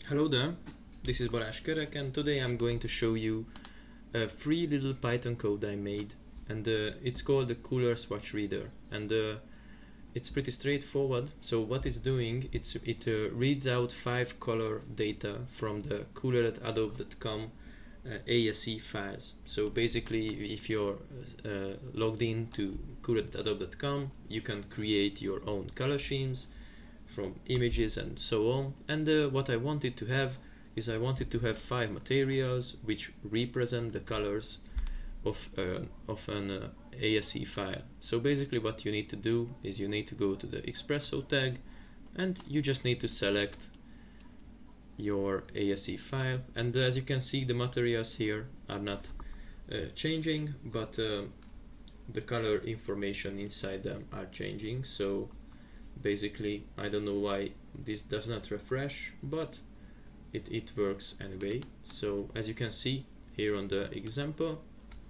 Hello there, this is Balázs Kerek, and today I'm going to show you a free little Python code I made, and it's called the Cooler Swatch Reader, and it's pretty straightforward. So what it's doing, it reads out 5 color data from the cooler.adobe.com ASE files. So basically, if you're logged in to cooler.adobe.com, you can create your own color schemes from images and so on. And what I wanted to have is I wanted to have 5 materials which represent the colors of an ASE file. So basically what you need to do is you need to go to the Espresso tag and you just need to select your ASE file, and as you can see, the materials here are not changing, but the color information inside them are changing. So basically I don't know why this does not refresh, but it works anyway. So as you can see here on the example,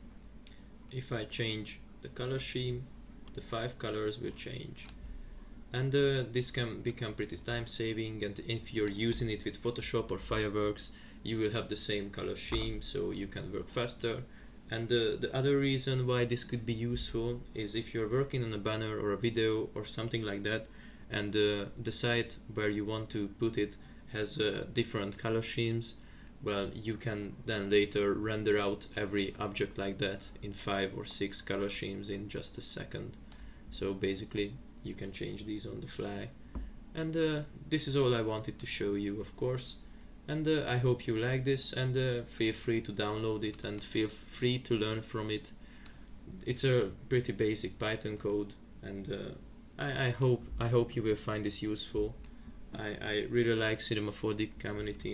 if I change the color scheme, the 5 colors will change, and this can become pretty time saving, and if you're using it with Photoshop or Fireworks, you will have the same color scheme, so you can work faster. And the other reason why this could be useful is if you're working on a banner or a video or something like that, and the site where you want to put it has different color schemes, well, you can then later render out every object like that in 5 or 6 color schemes in just a second. So basically you can change these on the fly, and this is all I wanted to show you, of course. And I hope you like this, and feel free to download it and feel free to learn from it. It's a pretty basic Python code, and I hope you will find this useful. I really like Cinema 4D community,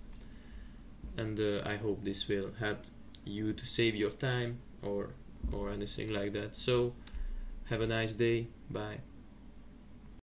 and I hope this will help you to save your time or anything like that. So have a nice day. Bye.